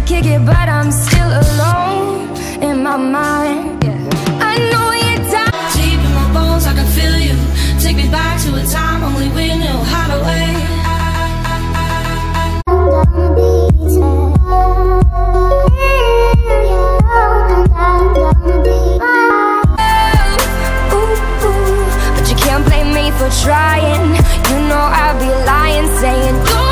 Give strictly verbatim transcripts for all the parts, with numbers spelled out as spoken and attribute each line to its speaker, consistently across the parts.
Speaker 1: kick it, but I'm still alone in my mind. I know you're down.
Speaker 2: Deep in my bones, I can feel you. Take me back to a time only we knew how to wait.
Speaker 1: But you can't blame me for trying. You know I'd be lying saying you're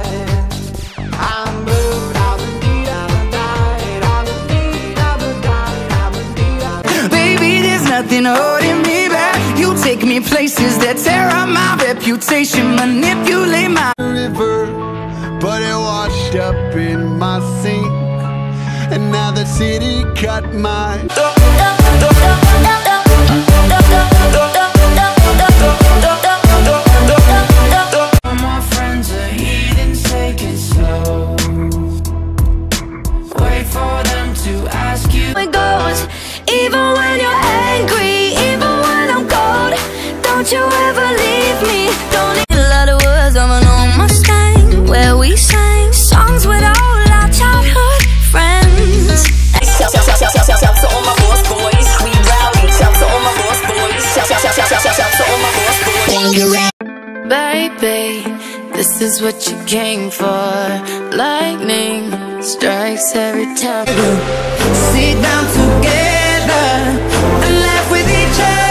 Speaker 3: nothing holding me back. You take me places that tear up my reputation, manipulate my
Speaker 4: river, but it washed up in my sink, and now the city cut my
Speaker 2: All my friends are heathens, take it slow. Wait for them to ask you.
Speaker 1: it goes. Even when you're angry, even when I'm cold, don't you ever leave me. Don't need a lot of words of an old Mustang, where we sang songs with all our childhood friends.
Speaker 5: Shout, shout, shout, shout, shout, shout, shout to all my boss boys. We rowdy. Shout to all my boss boys. Shout, shout, shout, shout, shout, shout, shout to all my boss boys.
Speaker 2: Baby, this is what you came for. Lightning strikes every time.
Speaker 3: sit down together and laugh with each other.